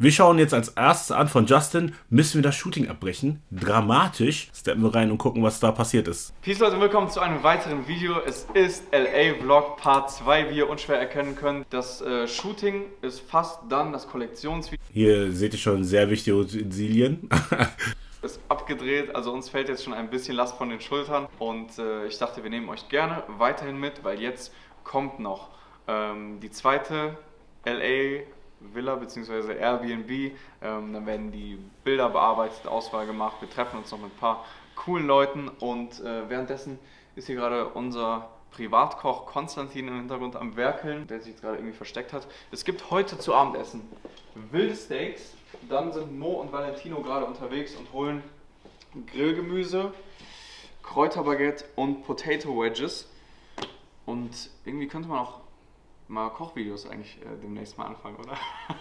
Wir schauen jetzt als erstes an von Justin, müssen wir das Shooting abbrechen? Dramatisch. Steppen wir rein und gucken, was da passiert ist. Peace Leute, willkommen zu einem weiteren Video. Es ist LA Vlog Part 2, wie ihr unschwer erkennen könnt. Das Shooting ist fast dann, das Kollektionsvideo. Hier seht ihr schon sehr wichtige Utensilien. Ist abgedreht, also uns fällt jetzt schon ein bisschen Last von den Schultern. Und ich dachte, wir nehmen euch gerne weiterhin mit, weil jetzt kommt noch die zweite LA Villa bzw. Airbnb, dann werden die Bilder bearbeitet, Auswahl gemacht, wir treffen uns noch mit ein paar coolen Leuten und währenddessen ist hier gerade unser Privatkoch Konstantin im Hintergrund am Werkeln, der sich jetzt gerade irgendwie versteckt hat. Es gibt heute zu Abendessen wilde Steaks, dann sind Mo und Valentino gerade unterwegs und holen Grillgemüse, Kräuterbaguette und Potato Wedges und irgendwie könnte man auch mal Kochvideos eigentlich demnächst mal anfangen, oder?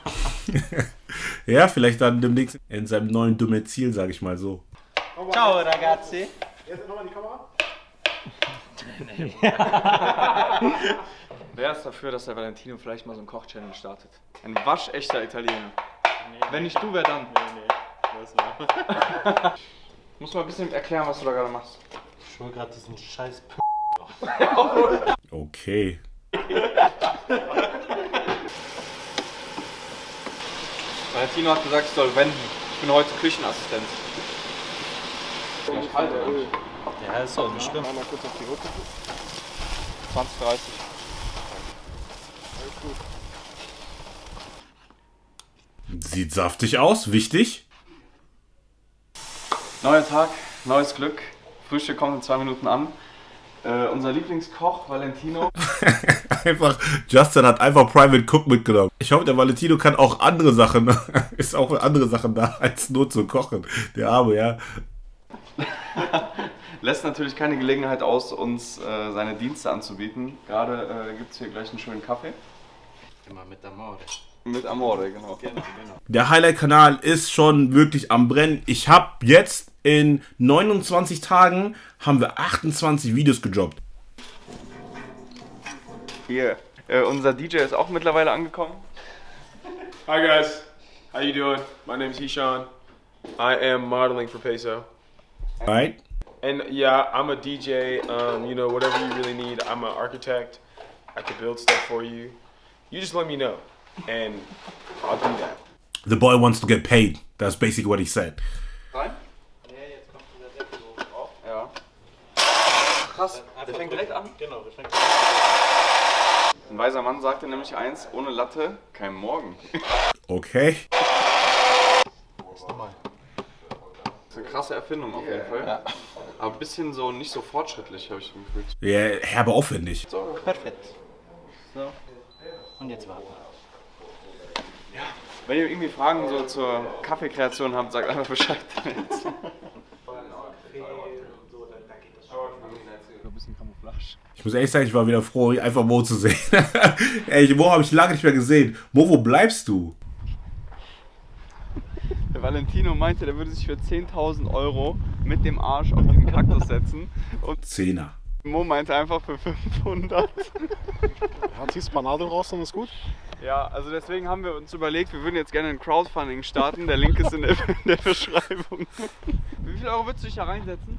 Ja, vielleicht dann demnächst in seinem neuen Domizil, sage ich mal so. Ciao ragazzi! Jetzt nochmal die Kamera. Wer ist dafür, dass der Valentino vielleicht mal so einen Koch-Challenge startet? Ein waschechter Italiener. Nee, wenn nicht du, wer dann? Nee. Muss mal ein bisschen erklären, was du da gerade machst. Ich hol gerade diesen scheiß Okay. Valentino hat gesagt, ich soll wenden. Ich bin heute Küchenassistent. Ich halte Ja, ist doch nicht schlimm. Einmal kurz auf die Rücke. 20, 30. Sieht saftig aus, wichtig. Neuer Tag, neues Glück. Frühstück kommt in 2 Minuten an. Unser Lieblingskoch, Valentino. Einfach, Justin hat einfach Private Cook mitgenommen. Ich hoffe, der Valentino kann auch andere Sachen, ist auch für andere Sachen da, als nur zu kochen. Der Arme, ja. Lässt natürlich keine Gelegenheit aus, uns seine Dienste anzubieten. Gerade gibt es hier gleich einen schönen Kaffee. Immer mit Amore. Mit Amore, genau. Genau. Der Highlight-Kanal ist schon wirklich am Brennen. Ich habe jetzt in 29 Tagen haben wir 28 Videos gedroppt. Hier, unser DJ ist auch mittlerweile angekommen. Hi guys, how you doing? My name is Hishan. I am modeling for Peso. Right? And yeah, I'm a DJ, you know, whatever you really need. I'm an architect. I can build stuff for you. You just let me know and I'll do that. The boy wants to get paid. That's basically what he said. Rein? Ja, jetzt kommt dieser Deckel oben drauf. Ja. Krass, der fängt direkt an. Genau, der fängt Ein weiser Mann sagte nämlich eins, ohne Latte kein Morgen. Okay. Das ist eine krasse Erfindung auf jeden Fall. Ja. Aber ein bisschen so nicht so fortschrittlich, habe ich gefühlt. Ja, herbe aufwendig. So. perfekt. So. Und jetzt warten. Ja. Wenn ihr irgendwie Fragen so zur Kaffeekreation habt, sagt einfach Bescheid. Ein bisschen Camouflage. Ich muss ehrlich sagen, ich war wieder froh, einfach Mo zu sehen. Ey, Mo habe ich lange nicht mehr gesehen. Mo, wo bleibst du? Der Valentino meinte, der würde sich für 10.000 € mit dem Arsch auf diesen Kaktus setzen. Und Zehner. Mo meinte einfach für 500. Ja, ziehst ein paar Nadeln raus und ist gut. Ja, also deswegen haben wir uns überlegt, wir würden jetzt gerne ein Crowdfunding starten. Der Link ist in der Beschreibung. Wie viel Euro würdest du dich da reinsetzen?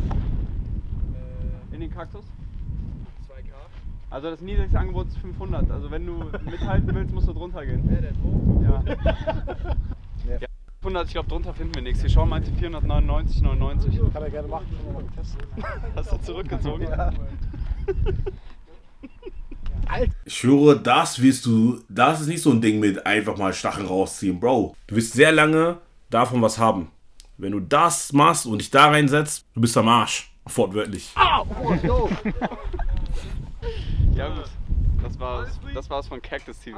In den Kaktus? 2K? Also das niedrigste Angebot ist 500. Also wenn du mithalten willst, musst du drunter gehen. Ja, der ist hoch. Ja. Ja. 500, ich glaube drunter finden wir nichts. Hier schauen meinte 499,99. Kann er gerne machen, können wir mal testen. Hast du zurückgezogen? Ja. Ich schwöre, das ist nicht so ein Ding mit einfach mal Stacheln rausziehen, Bro. Du wirst sehr lange davon was haben. Wenn du das machst und dich da reinsetzt, du bist am Arsch. Wortwörtlich. Ja gut, das war's von Cactus TV.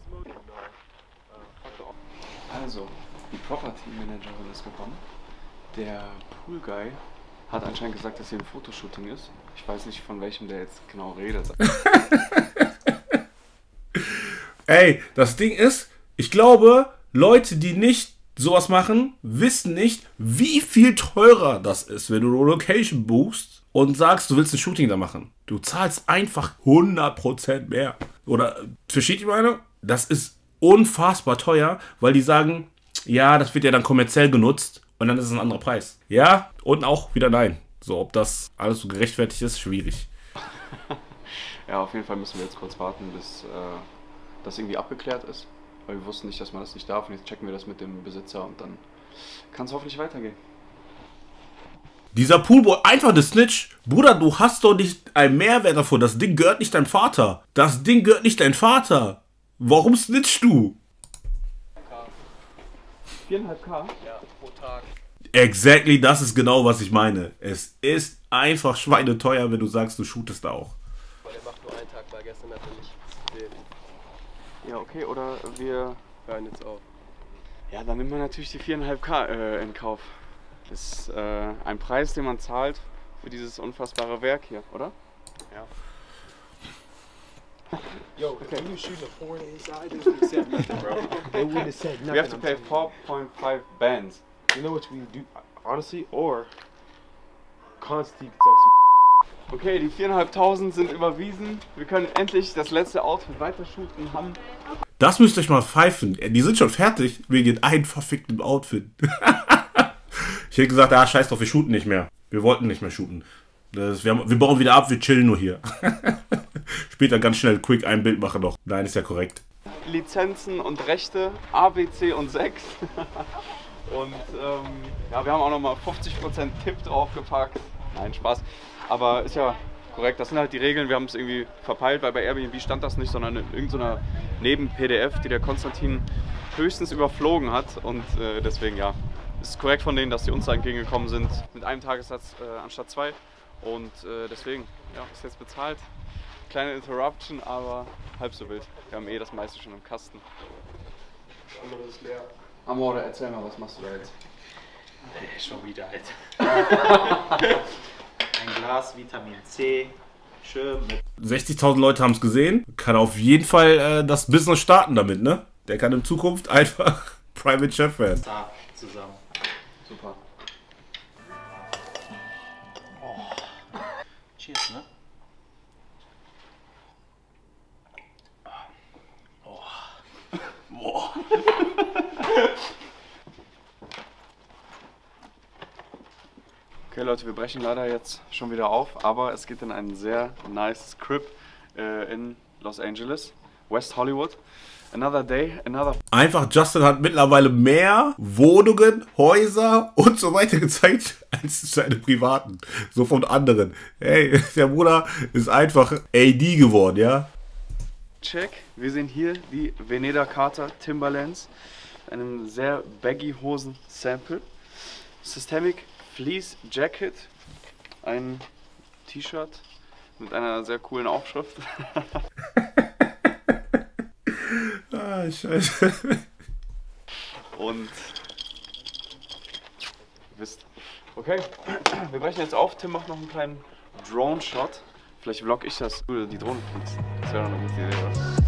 Also, die Property Managerin ist gekommen. Der Pool Guy hat anscheinend gesagt, dass hier ein Fotoshooting ist. Ich weiß nicht, von welchem der jetzt genau redet. Ey, das Ding ist, ich glaube, Leute, die nicht sowas machen, wissen nicht, wie viel teurer das ist, wenn du eine Location buchst und sagst, du willst ein Shooting da machen. Du zahlst einfach 100% mehr. Oder, versteht ihr meine? Das ist unfassbar teuer, weil die sagen, ja, das wird ja dann kommerziell genutzt und dann ist es ein anderer Preis. Ja, und auch wieder nein. So, ob das alles so gerechtfertigt ist, schwierig. Ja, auf jeden Fall müssen wir jetzt kurz warten, bis das irgendwie abgeklärt ist. Weil wir wussten nicht, dass man das nicht darf. Und jetzt checken wir das mit dem Besitzer und dann kann es hoffentlich weitergehen. Dieser Poolboy, einfach eine Snitch. Bruder, du hast doch nicht einen Mehrwert davon. Das Ding gehört nicht deinem Vater. Das Ding gehört nicht deinem Vater. Warum snitchst du? 4,5K? Ja, pro Tag. Exactly, das ist genau, was ich meine. Es ist einfach schweineteuer, wenn du sagst, du shootest da auch. Weil er macht nur einen Tag, weil gestern hat er nicht gesehen. Ja, okay, oder wir Hören jetzt auf. Ja, dann nimmt man natürlich die 4,5K in Kauf. Das ist ein Preis, den man zahlt für dieses unfassbare Werk hier, oder? Ja. Yo, Okay. if you shooting a porn inside, they wouldn't have said nothing, bro. They wouldn't have said nothing. We have to I'm pay telling you. 4.5 bands. You know what we do, honestly, or Konstantin sucks. Okay, die 4.500 sind überwiesen. Wir können endlich das letzte Outfit weitershooten haben. Das müsst ihr euch mal pfeifen. Die sind schon fertig wegen einem verfickten Outfit. Ich hätte gesagt, ah, scheiß drauf, wir shooten nicht mehr. Wir wollten nicht mehr shooten. Wir bauen wieder ab, wir chillen nur hier. Später ganz schnell quick ein Bild machen noch. Nein, ist ja korrekt. Lizenzen und Rechte, A, B, C und 6. Und ja, wir haben auch nochmal 50% Tipp draufgepackt. Nein, Spaß. Aber ist ja korrekt, das sind halt die Regeln. Wir haben es irgendwie verpeilt, weil bei Airbnb stand das nicht, sondern in irgendeiner Neben-PDF, die der Konstantin höchstens überflogen hat. Und deswegen, ja, ist es korrekt von denen, dass die uns da entgegengekommen sind mit einem Tagessatz anstatt 2. Und deswegen, ja, ist jetzt bezahlt. Kleine Interruption, aber halb so wild. Wir haben eh das meiste schon im Kasten. Amore, erzähl mal, was machst du da jetzt? Schon wieder, Alter. Ein Glas Vitamin C, schön mit 60.000 Leute haben es gesehen. Kann auf jeden Fall das Business starten damit, ne? Der kann in Zukunft einfach Private Chef werden. Tag zusammen. Super. Cheers, ne? Okay Leute, wir brechen leider jetzt schon wieder auf, aber es geht in ein sehr nice Crib in Los Angeles, West Hollywood. Another day, another... Einfach, Justin hat mittlerweile mehr Wohnungen, Häuser und so weiter gezeigt, als seine privaten. So von anderen. Hey, der Bruder ist einfach AD geworden, ja? Check. Wir sehen hier die Veneda Carter Timberlands, einem sehr baggy Hosen Sample. Systemic Fleece Jacket, ein T-Shirt mit einer sehr coolen Aufschrift. Ah, scheiße. Und ihr wisst. Okay, wir brechen jetzt auf. Tim macht noch einen kleinen Drone-Shot. Vielleicht vlog ich das, du die Drohne fliegst. Das wäre doch eine gute Idee, oder?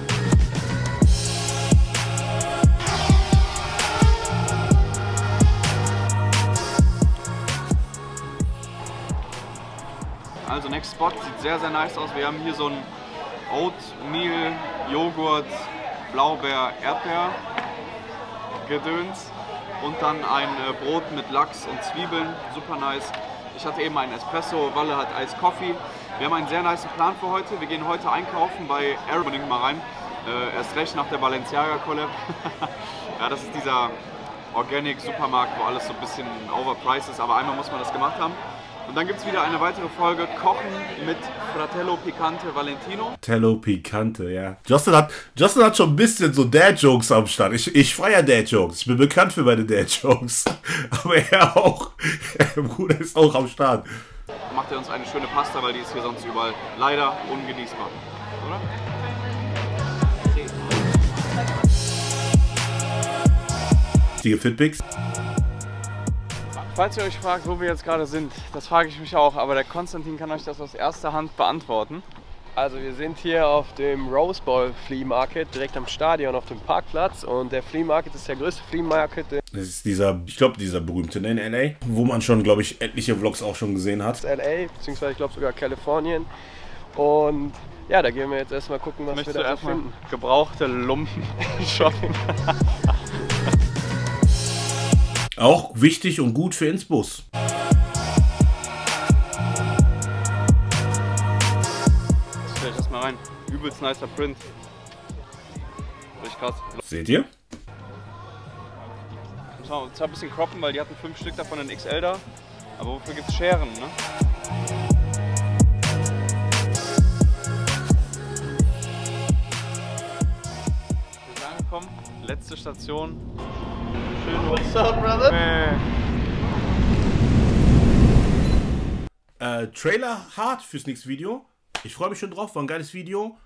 Also Next Spot sieht sehr, sehr nice aus. Wir haben hier so ein Oatmeal, Joghurt, Blaubeer, Erdbeer Gedöns und dann ein Brot mit Lachs und Zwiebeln, super nice. Ich hatte eben einen Espresso, Walle hat Ice Coffee. Wir haben einen sehr nice Plan für heute. Wir gehen heute einkaufen bei Air, unbedingt mal rein. Erst recht nach der Balenciaga Collab. Ja, das ist dieser Organic Supermarkt, wo alles so ein bisschen overpriced ist, aber einmal muss man das gemacht haben. Und dann gibt es wieder eine weitere Folge Kochen mit Fratello Picante Valentino. Fratello Picante, ja. Justin hat schon ein bisschen so Dad-Jokes am Start. Ich feiere Dad-Jokes. Ich bin bekannt für meine Dad-Jokes. Aber er auch. Der Bruder ist auch am Start. Macht er uns eine schöne Pasta, weil die ist hier sonst überall leider ungenießbar. Oder? Die Fitpics. Falls ihr euch fragt, wo wir jetzt gerade sind, das frage ich mich auch, aber der Konstantin kann euch das aus erster Hand beantworten. Also wir sind hier auf dem Rose Bowl Flea Market, direkt am Stadion auf dem Parkplatz. Und der Flea Market ist der größte Flea Market Das ist dieser, ich glaube, dieser berühmte in LA, wo man schon, glaube ich, etliche Vlogs auch schon gesehen hat. in LA, beziehungsweise ich glaube sogar Kalifornien. Und Ja, da gehen wir jetzt erstmal gucken, was wir Möchtest du da so erstmal finden. gebrauchte Lumpen shoppen? Auch wichtig und gut für Insbus. Stell ich das mal rein. Übelst nicer Print. Richtig krass. Seht ihr? Muss man zwar ein bisschen croppen, weil die hatten 5 Stück davon in XL da. Aber wofür gibt's Scheren, ne? Wir sind angekommen. Letzte Station. Schön. What's up, brother? Trailer hart fürs nächste Video. Ich freue mich schon drauf, war ein geiles Video.